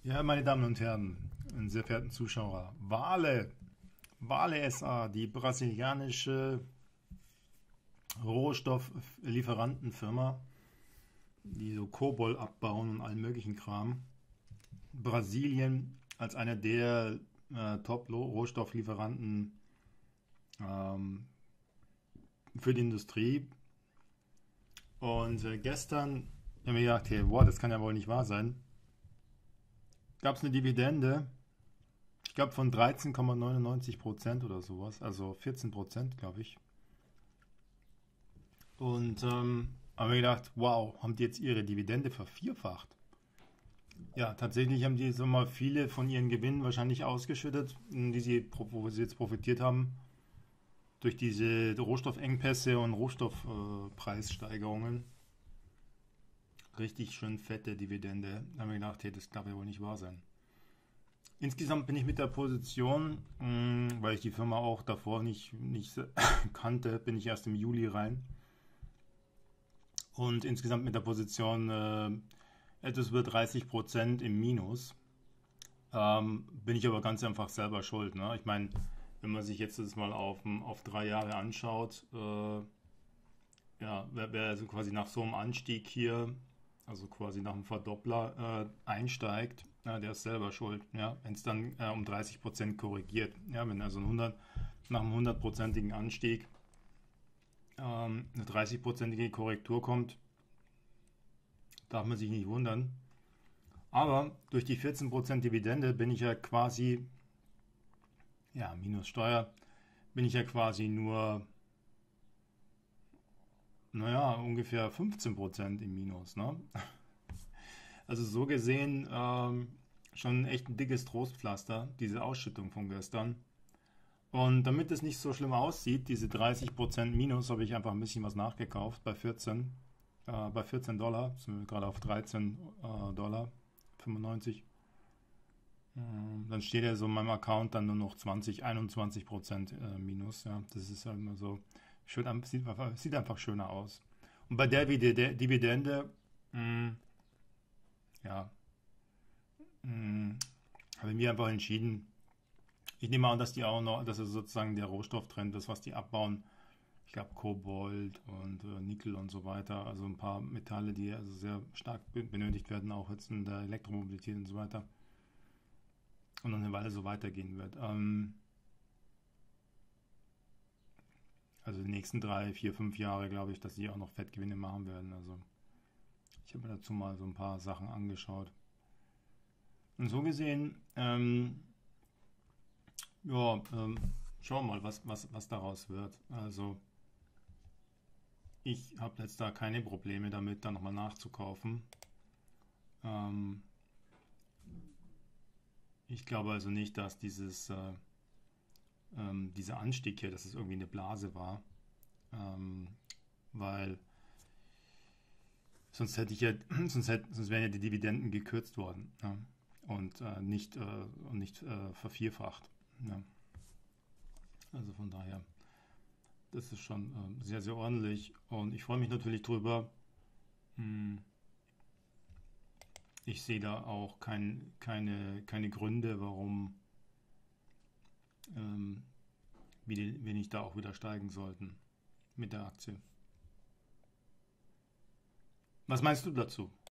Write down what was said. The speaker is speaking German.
Ja, meine Damen und Herren, sehr verehrten Zuschauer, Vale SA, die brasilianische Rohstofflieferantenfirma, die so Kobalt abbauen und allen möglichen Kram. Brasilien als einer der Top-Rohstofflieferanten ähm, für die Industrie. Und gestern haben wir gedacht, hey, wow, das kann ja wohl nicht wahr sein. Gab es eine Dividende, ich glaube von 13,99% oder sowas, also 14%, glaube ich. Und haben wir gedacht, wow, haben die jetzt ihre Dividende vervierfacht? Ja, tatsächlich haben die so mal viele von ihren Gewinnen wahrscheinlich ausgeschüttet, wo sie jetzt profitiert haben durch diese Rohstoffengpässe und Rohstoffpreissteigerungen. Richtig schön fette Dividende. Da haben wir gedacht, hey, das darf ja wohl nicht wahr sein. Insgesamt bin ich mit der Position, weil ich die Firma auch davor nicht kannte, bin ich erst im Juli rein. Und insgesamt mit der Position etwas über 30% im Minus. Bin ich aber ganz einfach selber schuld. Ne? Ich meine, wenn man sich jetzt das mal auf 3 Jahre anschaut, ja, wer also quasi nach so einem Anstieg hier, also quasi nach einem Verdoppler einsteigt, ja, der ist selber schuld. Ja? Wenn es dann um 30% korrigiert. Ja? Wenn also nach einem 100%igen Anstieg eine 30%ige Korrektur kommt, darf man sich nicht wundern. Aber durch die 14% Dividende bin ich ja quasi, ja, minus Steuer, bin ich ja quasi nur, naja, ungefähr 15% im Minus. Ne? Also so gesehen schon echt ein dickes Trostpflaster, diese Ausschüttung von gestern. Und damit es nicht so schlimm aussieht, diese 30% Minus, habe ich einfach ein bisschen was nachgekauft bei 14. Bei 14 Dollar, sind wir gerade auf 13 Dollar 95. Dann steht ja so in meinem Account dann nur noch 21% Minus. Ja, das ist halt immer so, sieht einfach schöner aus. Und bei der Dividende, ja, haben wir einfach entschieden, ich nehme an, dass die auch noch, dass es sozusagen der Rohstofftrend ist, was die abbauen. Ich glaube Kobold und Nickel und so weiter, also ein paar Metalle, die also sehr stark benötigt werden, auch jetzt in der Elektromobilität und so weiter. Und noch eine Weile so weitergehen wird. Also die nächsten 3, 4, 5 Jahre glaube ich, dass sie auch noch Fettgewinne machen werden. Also ich habe mir dazu mal so ein paar Sachen angeschaut. Und so gesehen, ja, schauen wir mal, was daraus wird. Also ich habe jetzt da keine Probleme damit, da nochmal nachzukaufen. Ähm, Ich glaube also nicht, dass dieser Anstieg hier, dass es irgendwie eine Blase war, weil sonst wären ja die Dividenden gekürzt worden, ja, und nicht vervierfacht. Ja. Also von daher, das ist schon sehr, sehr ordentlich und ich freue mich natürlich drüber. Hm, Ich sehe da auch keine Gründe, warum ähm, wir nicht da auch wieder steigen sollten mit der Aktie. Was meinst du dazu?